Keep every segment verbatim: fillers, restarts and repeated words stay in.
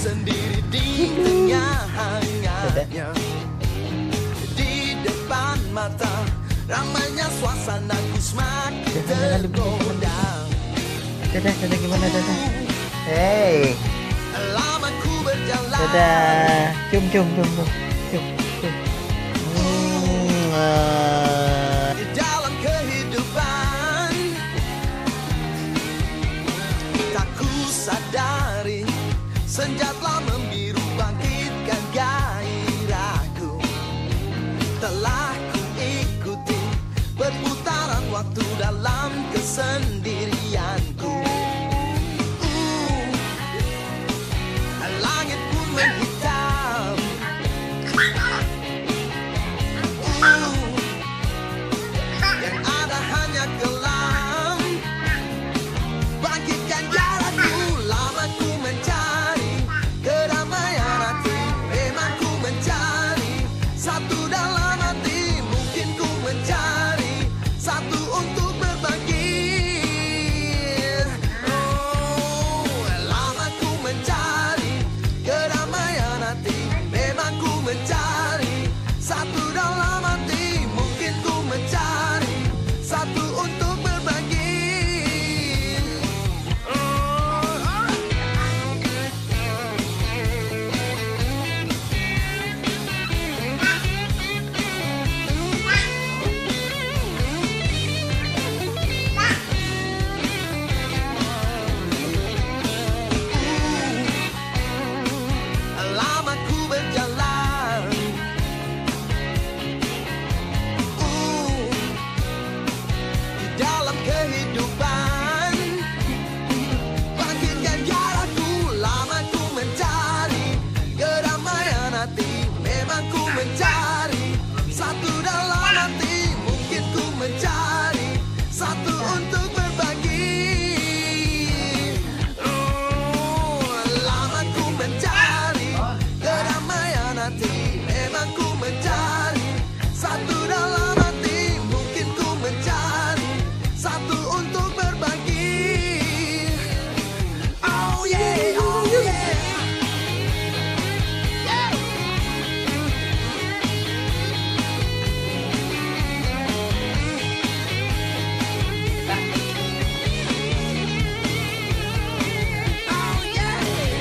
sendiri di tengah hangatnya. Di depan mata ramainya suasanaku semakin tergoda. Dadah, dadah gimana dadah? Hey. Lama ku berjalan. Dadah. Cium, cium, cium, cium, cium, cium. Hmm, uh. Di dalam kehidupan tak ku sadari senja telah membiru bangkitkan gairahku. Telah ku ikuti perputaran waktu dalam kesendirianku. uh, Langit pun menghitam. uh, Yang ada hanya kelam. Bangkitkan gairahku. Lama ku mencari kedamaian hati. Memang ku mencari satu dalam hati. Mungkin ku mencari satu untuk berbagi. Oh, lama ku mencari kedamaian hati. Memang ku mencari satu dalam hati. Mungkin ku mencari satu untuk berbagi. Lama ku berjalan. uh, Di dalam kehidupan bangkitkan gairahku. Lama ku mencari kedamaian hati. Memang ku mencari satu dalam hati. Mungkin ku mencari satu untuk berbagi. Oh, lama ku mencari kedamaian hati. Memang ku mencari satu dalam hati. Mungkin ku mencari satu untuk berbagi. Oh yeah, oh yeah. Yeah. Oh yeah.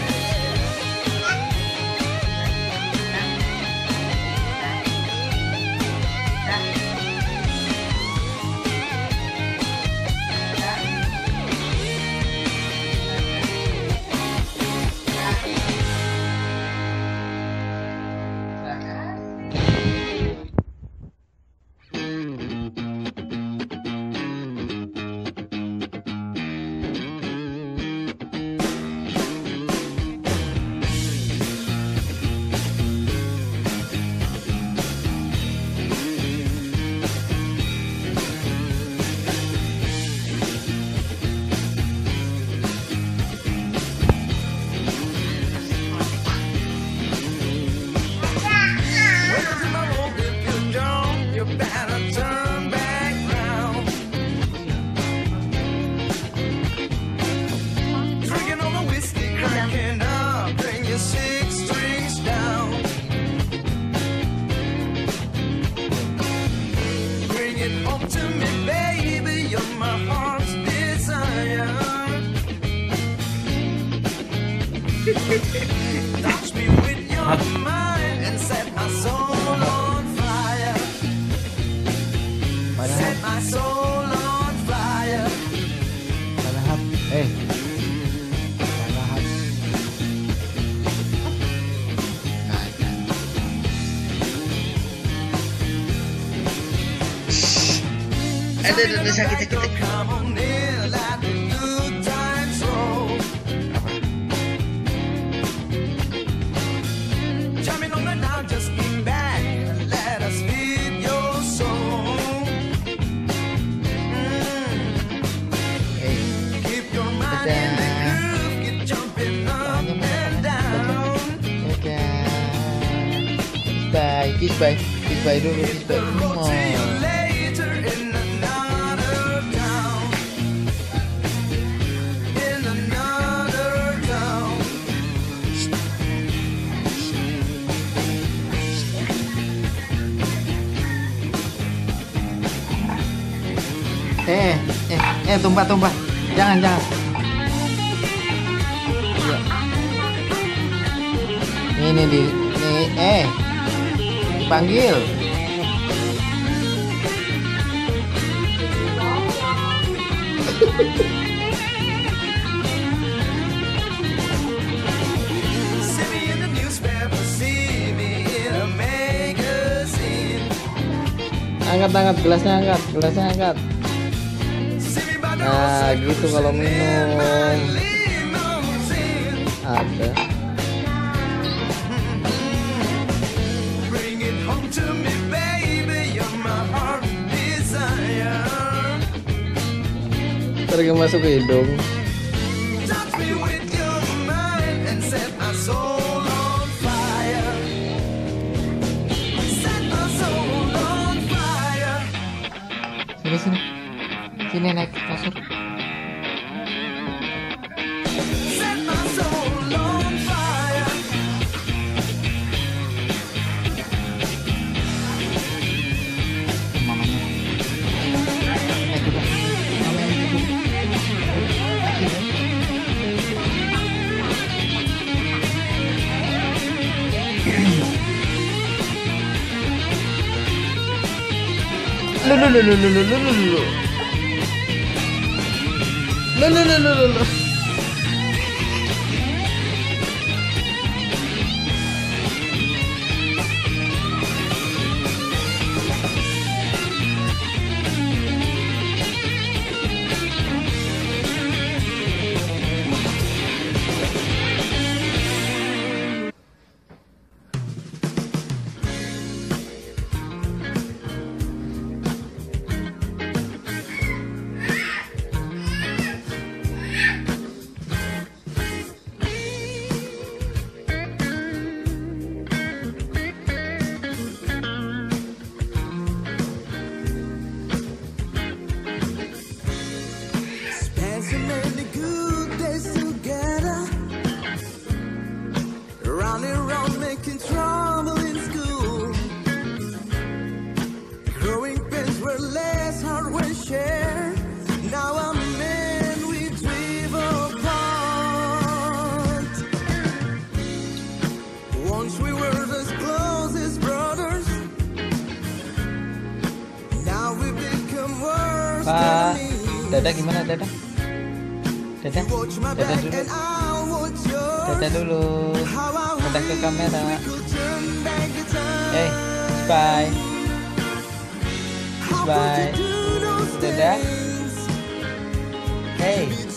Touch me with your mind and set my soul on fire. Set my soul on fire. Padahal, eh. Padahal. Ada, ada, ada, sakit, sakit. Bye, kiss bye, kiss bye dulu, kiss bye. Oh. Eh, tumpah, tumpah. Jangan, jangan. Iya. Ini di, nih, eh, dipanggil. See me in the newspaper, see me in a magazine. Angkat, angkat, gelasnya angkat, gelasnya angkat. See me by the Nah, roadside gitu kalau cruising in my minum. limousine. Ada. Bring it home to me, baby, you're my heart desire. Terus masuk ke hidung. Touch me with your mind and set my soul on fire. Set my soul on fire. Sini, sini. Sini naik kasur. Set my soul on fire. Mamanya. Eh, juga. Mamanya juga. Lu lu lu lu lu lu lu lu lu. Lu lu lu lu lu lu. Spent so many good days together, running around making trouble in school. Growing pains were less, hard were shared. Now I'm men we drive apart. Once we were as close as brothers, now we become worse Pak, enemies. Dada gimana Dada? Dada, Watch my Dada back dulu, and I'll watch yours. Dada dulu. How I Dada ke kamera. wish we could turn back the time. Eh, bye. How could bye. you do those Dada. things? Hey.